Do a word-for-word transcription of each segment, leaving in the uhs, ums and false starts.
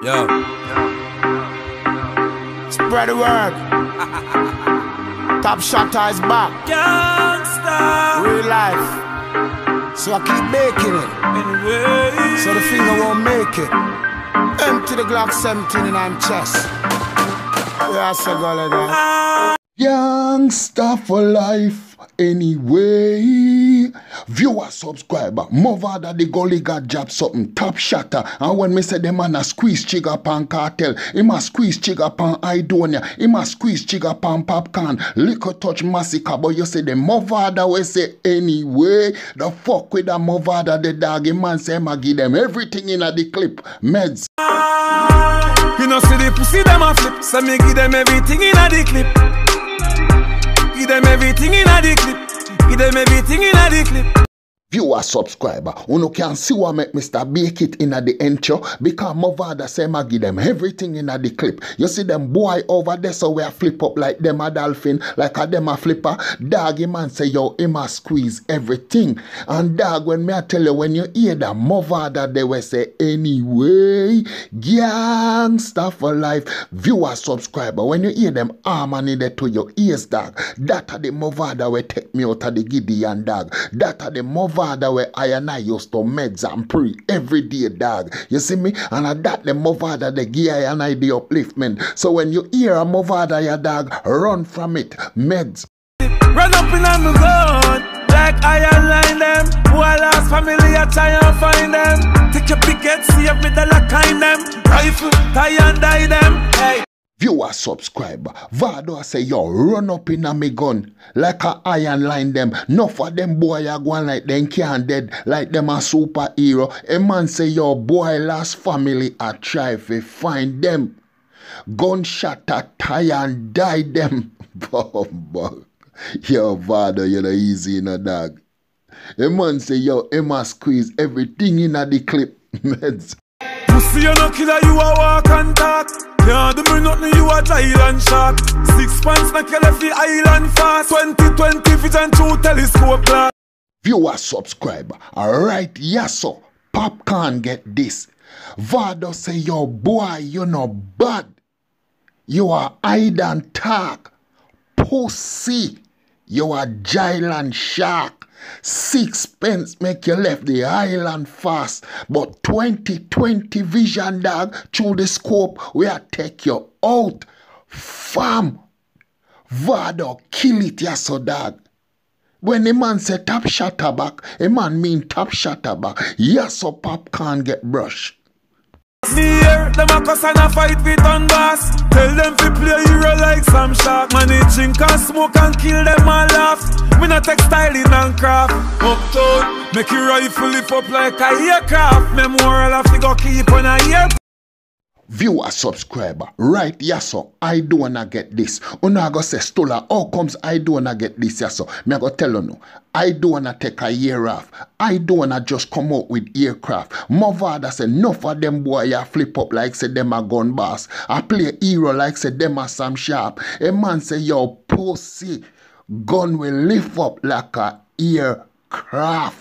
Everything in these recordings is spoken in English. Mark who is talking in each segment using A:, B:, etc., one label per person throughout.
A: Yo.
B: Spread the word. Top Shotta is back.
A: Gangsta.
B: Real life. So I keep making it.
A: Anyway.
B: So the finger won't make it. Empty the Glock seventeen in my chest. Yeah, I say go like that.
C: Gangsta for life anyway. Viewer, subscriber, Mavado the Gully got job something Top Shotta. And when me say the man a squeeze chigga pan Cartel, he must squeeze chigga pan Idonia, he must squeeze chigga pan Popcorn, Liquor Touch Massacre. But you say the Mavado we say anyway. The fuck with the Mavado the dog, man say ma give them everything in a the clip. Meds.
A: You know see the pussy them a flip, so me give them everything in a the clip. Give them everything in a the clip. Give them everything in a the clip.
C: Viewer, subscriber, you can see what make Mister Bake it in the intro because Mavado say ma give them everything in the clip. You see them boy over there so we a flip up like them a dolphin, like a them a flipper. Doggy man say yo, him a squeeze everything. And dog, when me I tell you, when you hear that Mavado they will say anyway, gangsta for life. Viewer, subscriber, when you hear them harmony there to your ears, dog, that a the Mavado will take me out of the Gideon, dog. That a the Mavado where I and I used to meds and pray every day, dog. You see me? And at that the Mavado the give I and I the upliftment. So when you hear a Mavado your dog, run from it. Meds.
A: Run up in on the gun, like I align them. Who I lost family, I try and find them. Take your picket, see if me the lock kind them. Rifle, tie and die them. Hey.
C: Viewer, subscriber, Vado say yo run up in a me gun like a iron line them. No for them boy a going like them can't dead like them a superhero. A man say yo boy last family I try to find them. Gunshot a tie and die them. Yo Vado you know easy in a dog. A man say yo Emma squeeze everything in a the clip. Meds.
A: Pussy you no killer, you a walk and talk. Can't do me nothing, you a giant shark. Six pants na kill every island fast. Twenty twenty vision through telescope glass.
C: Viewer, subscriber, alright, yes so Popcorn get this. Vado say yo boy you no bad. You are hide and talk. Pussy. You are giant shark. Sixpence make you left the island fast. But twenty twenty vision dog through the scope we a take you out. Fam. Vado kill it ya so dog. When the man say Top Shotta back, a man mean Top Shotta back. Yes so Popcorn get brush.
A: Me here, them a cuss and a fight with on boss. Tell them fi play hero like some shark. Man they drink and smoke and kill them and laugh. Me not textiling and craft. Uptown, make you rifle lift up like a aircraft. Memorial of figure keep on a ear.
C: Viewer, subscriber, right, yes so I do wanna get this. Una go say Stola, how comes I do wanna get this, yes so? Me I go tell you no. I do wanna take a year off. I do wanna just come out with aircraft. Mavado say enough of them boy ya flip up like say them a gun boss. I play hero like say them a Sam Sharp. A man say yo pussy gun will lift up like a aircraft.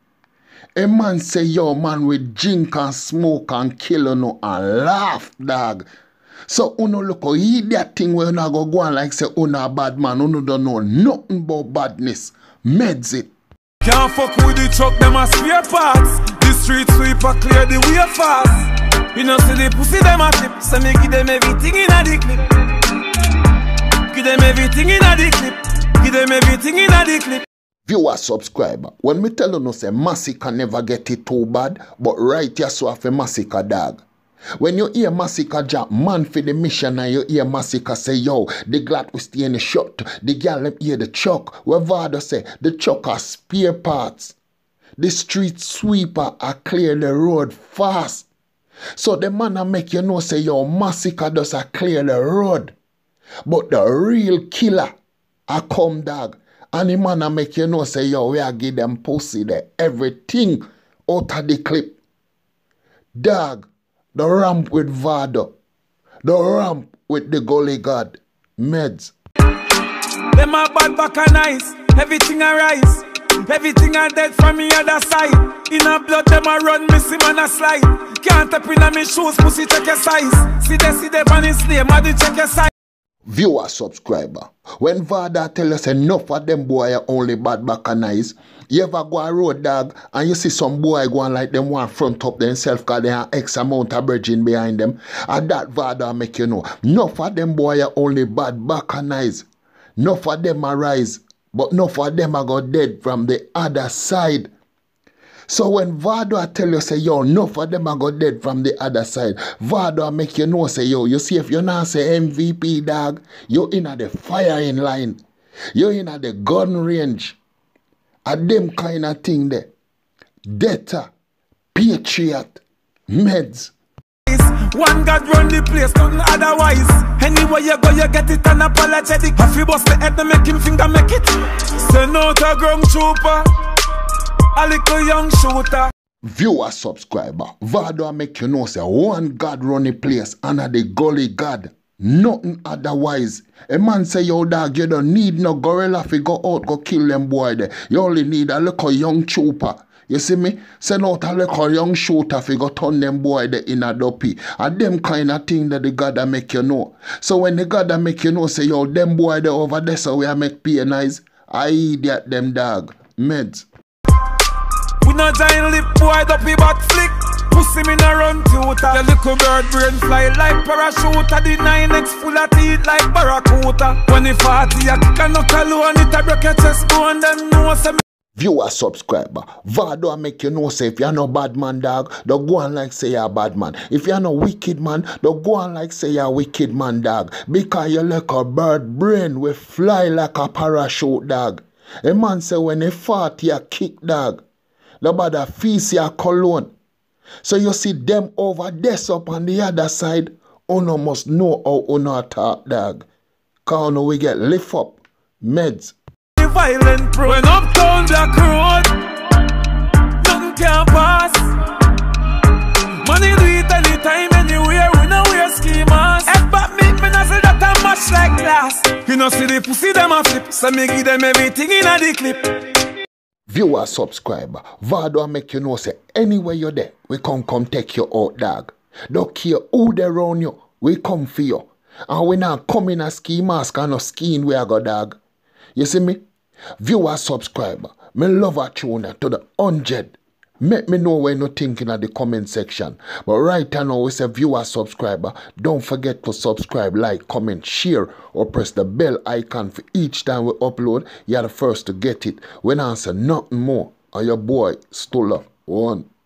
C: A man say yo man with drink and smoke and kill no and laugh dog. So uno look how he that thing where una go go on like say una a bad man, uno don't know nothing about badness. Meds it.
A: Can't fuck with the truck, them a spare parts. The street sweeper clear the way fast. You know see the pussy them a flip, so me give them everything in a the clip. Give them everything in a the clip. Give them everything in a the clip.
C: Viewer, subscriber, when me tell you no say Massacre never get it too bad, but right here so have a Massacre dog. When you hear Massacre jump man for the mission and you hear Massacre say yo, the glad we stay in the shot, the girl hear the chuck, where Vado say the chuck are spare parts. The street sweeper are clear the road fast. So the man a make you know say yo, Massacre does a clear the road. But the real killer a come dog. And the man a make you know say yo we a give them pussy there. Everything out of the clip. Dog, the ramp with Vado. The ramp with the Gully God. Meds.
A: Them a bad back and nice. Everything a rise. Everything I dead from me other side. In a blood them a run, missing man a slide. Can't tap in a me shoes, pussy check your size. See they see they on his name, I check your size.
C: Viewer subscriber, when Vada tell us enough of them boy are only bad back and nice, you ever go a road dog and you see some boy going like them one front up themselves because they have X amount of bridging behind them, and that Vada make you know enough of them boy are only bad back and nice. Enough of them are rise, but enough of them are go dead from the other side. So when Vado tell you say yo, enough of them are go dead from the other side, Vado make you know say yo, you see if you not say M V P dog, you in at the firing line, you in at the gun range, at them kind of thing there. Data, Patriot, Meds.
A: One God run the place, nothing otherwise. Anywhere you go, you get it unapologetic. If you bust the head, make him finger make it. Send out a ground trooper, a little young shooter.
C: Viewer subscriber, Vado make you know say one God run the place under the gully God. Nothing otherwise. A man say yo dog, you don't need no gorilla fi go out go kill them boy there. You only need a little young trooper. You see me? Send out a little young shooter fi go turn them boy there in a dopey. And them kind of thing that the God that make you know. So when the God that make you know say yo them boy there over there so we a make pay nice, I idiot them dog. Meds.
A: We no giant lip boy dopey back flick. Pussy me no run tutor. Your little bird brain fly like parachute. The nine X full of teeth like barracuda. When the forty you kick a knuckle alone, it a break your chest bone. Them know say me.
C: Viewer subscriber, Vado make you know say if you're no bad man dog, don't go on like say you're a bad man. If you're no wicked man, don't go on like say you're a wicked man dog. Because you like a bird brain we fly like a parachute dog. A man say when he fart you kick dog. Nobody feast your cologne. So you see them over there up on the other side, uno must know how uno talk dog. Cause uno we get lift up. Meds.
A: Violent pro. When uptown Black Road, nothing can pass. Money do it anytime, anywhere. We know we're schemas. F back me, me not say that I'm much like glass. You know see the pussy them a flip, so me give them everything in a the clip.
C: Viewer subscriber, Vado make you know say anywhere you're there, we come come take you out dog. Don't care who they around you, we come for you. And we not come in a ski mask and a skiing where I go dog. You see me? Viewer subscriber, me love a tune to the hundred. Make me know when you're thinking at the comment section. But right now we say viewer subscriber, don't forget to subscribe, like, comment, share, or press the bell icon for each time we upload. You're the first to get it. When I answer nothing more, and your boy Stoller one.